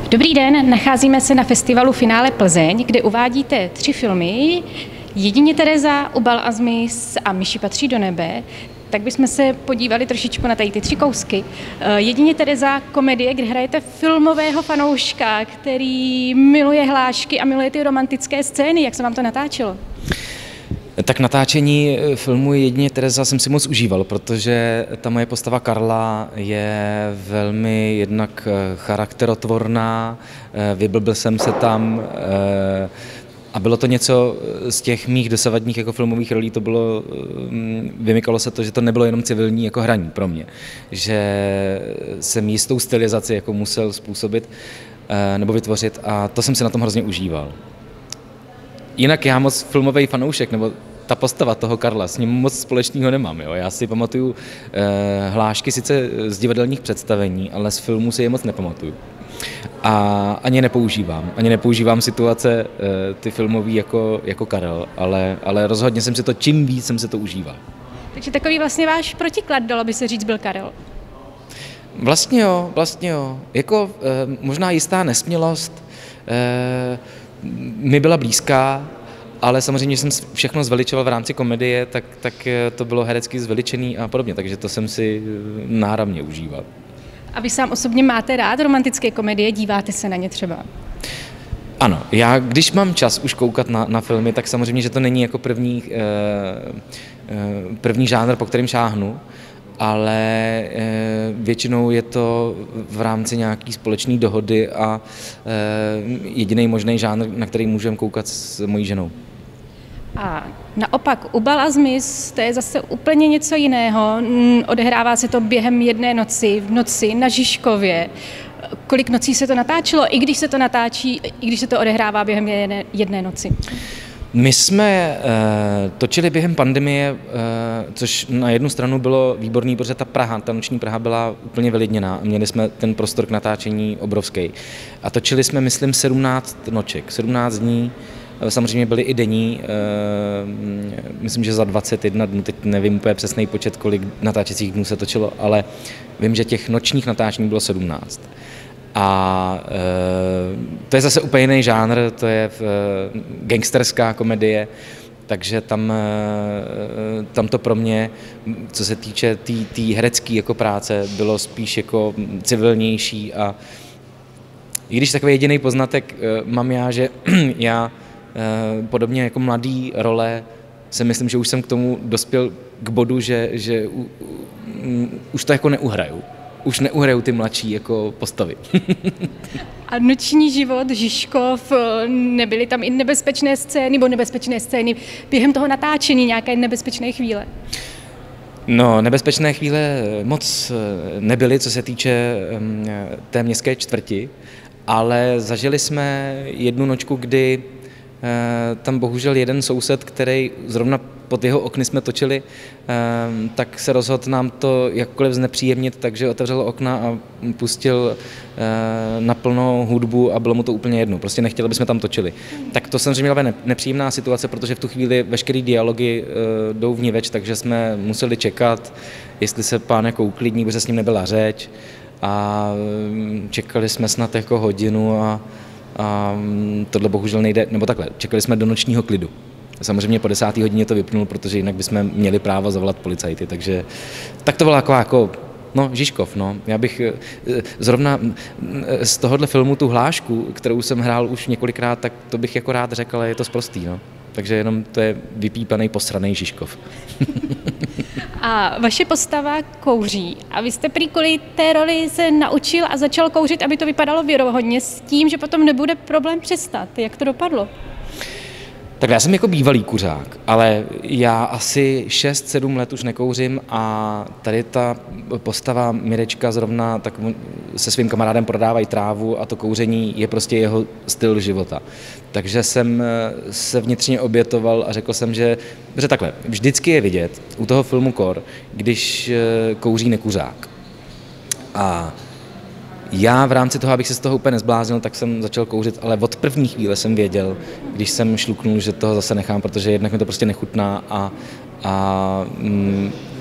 Dobrý den, nacházíme se na festivalu Finále Plzeň, kde uvádíte 3 filmy, Jedině Tereza, Ubal a zmiz a Myši patří do nebe. Tak bychom se podívali trošičku na tady ty 3 kousky. Jedině Tereza, komedie, kde hrajete filmového fanouška, který miluje hlášky a miluje ty romantické scény. Jak se vám to natáčelo? Tak natáčení filmu Jedině Tereza jsem si moc užíval, protože ta moje postava Karla je velmi jednak charakterotvorná, vyblbil jsem se tam a bylo to něco z těch mých dosavadních jako filmových rolí, to bylo, vymykalo se to, že to nebylo jenom civilní jako hraní pro mě, že jsem jistou stylizaci jako musel způsobit nebo vytvořit a to jsem si na tom hrozně užíval. Jinak já moc filmový fanoušek, nebo ta postava toho Karla, s ním moc společného nemám. Jo? Já si pamatuju hlášky sice z divadelních představení, ale z filmů si je moc nepamatuju. A ani nepoužívám. Ani nepoužívám situace ty filmový jako Karel, ale rozhodně jsem si to, čím víc jsem si to užíval. Takže takový vlastně váš protiklad, dalo by se říct, byl Karel. Vlastně jo. Jako možná jistá nesmělost mi byla blízká, ale samozřejmě, že jsem všechno zveličoval v rámci komedie, tak to bylo herecky zveličený a podobně, takže to jsem si náramně užíval. A vy sám osobně máte rád romantické komedie, díváte se na ně třeba? Ano, já když mám čas už koukat na filmy, tak samozřejmě, že to není jako první žánr, po kterém šáhnu, ale většinou je to v rámci nějaké společné dohody a jediný možný žánr, na který můžeme koukat s mojí ženou. A naopak Ubal a zmiz, to je zase úplně něco jiného. Odehrává se to během jedné noci, v noci na Žižkově. Kolik nocí se to natáčelo, i když se to natáčí, i když se to odehrává během jedné noci? My jsme točili během pandemie, což na jednu stranu bylo výborný, protože ta noční Praha byla úplně vylidněná. Měli jsme ten prostor k natáčení obrovský. A točili jsme, myslím, 17 noček, 17 dní. Samozřejmě byly i denní, myslím, že za 21 dnů, teď nevím úplně přesný počet, kolik natáčecích dnů se točilo, ale vím, že těch nočních natáčení bylo 17. A to je zase úplně jiný žánr, to je gangsterská komedie, takže tam to pro mě, co se týče té herecké jako práce, bylo spíš jako civilnější a i když takový jediný poznatek mám já, že já podobně jako mladý role si myslím, že už jsem k tomu dospěl k bodu, že už to jako neuhraju. Už neuhraju ty mladší jako postavy. A noční život, Žižkov, nebyly tam i nebezpečné scény, nebo nebezpečné scény během toho natáčení, nějaké nebezpečné chvíle? No, nebezpečné chvíle moc nebyly, co se týče té městské čtvrti, ale zažili jsme jednu nočku, kdy tam bohužel jeden soused, který zrovna pod jeho okny jsme točili, tak se rozhodl nám to jakkoliv znepříjemnit, takže otevřel okna a pustil naplno hudbu a bylo mu to úplně jedno. Prostě nechtěli, aby jsme tam točili. Tak to samozřejmě byla nepříjemná situace, protože v tu chvíli veškerý dialogy jdou vniveč, takže jsme museli čekat, jestli se pán jako uklidní, protože s ním nebyla řeč a čekali jsme snad jako hodinu a tohle bohužel nejde, nebo takhle, čekali jsme do nočního klidu. Samozřejmě po 10. hodině to vypnul, protože jinak bychom měli právo zavolat policajty, takže tak to byla jako Žižkov, no. Já bych zrovna z tohohle filmu tu hlášku, kterou jsem hrál už několikrát, tak to bych jako rád řekl, ale je to sprostý, no. Takže jenom to je vypípaný, posranej Žižkov. A vaše postava kouří. A vy jste prý kvůli té roli se naučil a začal kouřit, aby to vypadalo věrohodně, s tím, že potom nebude problém přestat. Jak to dopadlo? Tak já jsem jako bývalý kuřák, ale já asi 6-7 let už nekouřím a tady ta postava Mirečka zrovna tak se svým kamarádem prodávají trávu a to kouření je prostě jeho styl života. Takže jsem se vnitřně obětoval a řekl jsem, že takhle, vždycky je vidět u toho filmu Kor, když kouří nekuřák. A já v rámci toho, abych se z toho úplně nezbláznil, tak jsem začal kouřit, ale od první chvíle jsem věděl, když jsem šluknul, že toho zase nechám, protože jednak mi to prostě nechutná a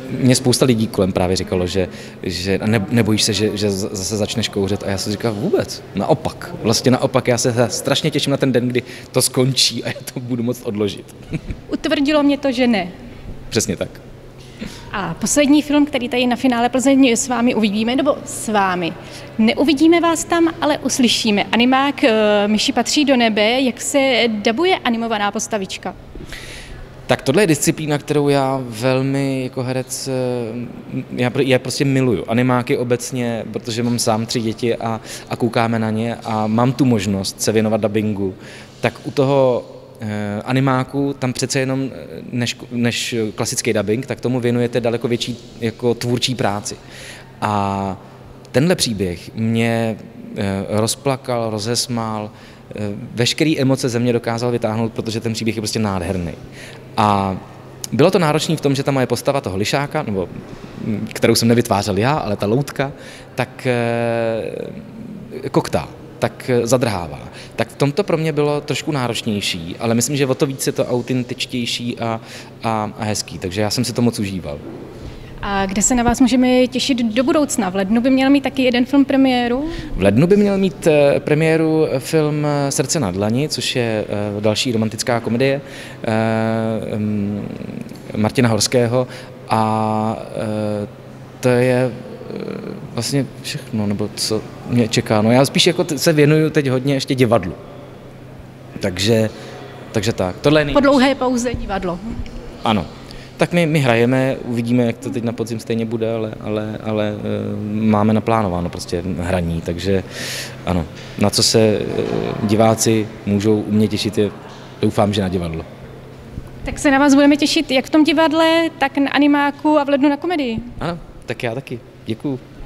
mě spousta lidí kolem právě říkalo, že nebojíš se, že zase začneš kouřit, a já jsem říkal vůbec, naopak. Vlastně naopak, já se strašně těším na ten den, kdy to skončí a já to budu moct odložit. Utvrdilo mě to, že ne. Přesně tak. A poslední film, který tady na finále Plzeň s vámi uvidíme, nebo s vámi. Neuvidíme vás tam, ale uslyšíme. Animák Myši patří do nebe. Jak se dabuje animovaná postavička? Tak tohle je disciplína, kterou já velmi jako herec, já prostě miluju. Animáky obecně, protože mám sám 3 děti a koukáme na ně a mám tu možnost se věnovat dabingu. Tak u toho animáku tam přece jenom než klasický dabing, tak tomu věnujete daleko větší jako tvůrčí práci. A tenhle příběh mě rozplakal, rozesmál, veškerý emoce ze mě dokázal vytáhnout, protože ten příběh je prostě nádherný. A bylo to náročné v tom, že ta moje postava toho lišáka, nebo kterou jsem nevytvářel já, ale ta loutka, tak koktá, tak zadrhává. Tak v tomto pro mě bylo trošku náročnější, ale myslím, že o to víc je to autentičtější a hezký, takže já jsem si to moc užíval. A kde se na vás můžeme těšit do budoucna? V lednu by měl mít taky jeden film premiéru? V lednu by měl mít premiéru film Srdce na dlani, což je další romantická komedie Martina Horského, a to je vlastně všechno, nebo co mě čeká. No já spíš jako se věnuju teď hodně ještě divadlu. Takže tak. Tohle je po dlouhé pauze divadlo. Ano. Tak my hrajeme, uvidíme, jak to teď na podzim stejně bude, ale máme naplánováno prostě hraní, takže ano, na co se diváci můžou u mě těšit, je, doufám, že na divadlo. Tak se na vás budeme těšit jak v tom divadle, tak na animáku a v lednu na komedii. Ano, tak já taky. Děkuju.